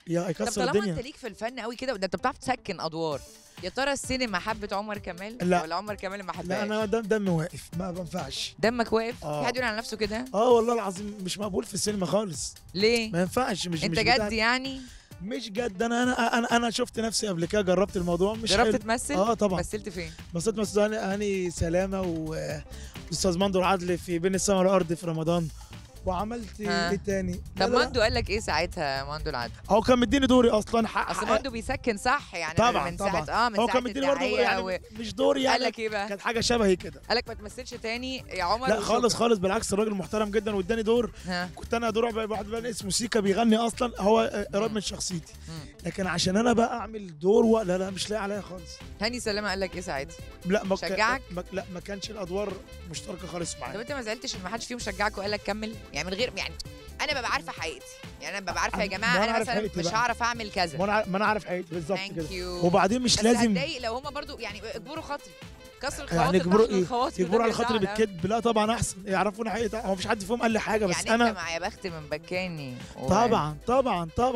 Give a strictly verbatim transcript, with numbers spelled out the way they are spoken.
يا طب هيكسر طالما الدنيا. انت ليك في الفن قوي كده، ده انت بتعرف تسكن ادوار، يا ترى السينما حبت عمر كمال لا. ولا عمر كمال ما حبهاش؟ لا انا دم دم واقف ما بنفعش. دمك واقف؟ آه. في حد يقول على نفسه كده؟ اه والله العظيم مش مقبول في السينما خالص. ليه؟ ما ينفعش. مش انت مش جد بتاعت- يعني؟ مش جد. انا انا انا انا شفت نفسي قبل كده، جربت الموضوع مش جربت حلو. تمثل؟ اه طبعا. مثلت فين؟ مثلت مثل هاني هاني سلامه و- واستاذ مندو العدل في بين السماء والارض في رمضان. وعملت ها. ايه تاني؟ لا طب لا لا. ماندو قال لك ايه ساعتها ماندو العدل؟ هو كان مديني دوري اصلا حق اصل حق- ماندو بيسكن صح يعني طبعا من طبعا. ساعه اه من هو ساعه كان مديني برضه الداعيه يعني و... مش دوري يعني. قال لك ايه بقى؟ كانت حاجه شبهي كده. قال لك ما تمثلش تاني يا عمر لا وشكرا. خالص خالص، بالعكس الراجل محترم جدا واداني دور. ها. كنت انا دور بقى واحد بقى اسمه سيكا بيغني اصلا، هو قريب من شخصيتي. مم. لكن عشان انا بقى اعمل دور و... لا لا مش لاقي عليا خالص. هاني سلامه قال لك ايه ساعتها؟ لا ما ك- شجعك؟ ما... لا ما كانش الادوار مشتركه خالص طب معايا. انت ما زعلتش ان ما حدش فيهم شجعك وقال لك كمل؟ يعني من غير يعني انا ببقى عارفه حقيقتي، يعني انا ببقى عارفه يا ما جماعه أنا انا عارف مثلا حقيقتي مش بقى. هعرف اعمل ما كذا. انا ما انا عارف حقيقتي بالظبط Thank كده. you. وبعدين مش بس لازم هتضايق لو هم برضو يعني اجبروا خاطري، كسر الخواطر يعني يجبروا تحت ايه؟ الخواطر يجبروا على والنبي خاطري زعل. بالكذب. لا طبعا احسن يعرفوني حقيقتي. هو مفيش حد فيهم قال لي حاجه بس يعني انا انت مع يا بخت من بكاني و- طبعا طبعا طبعا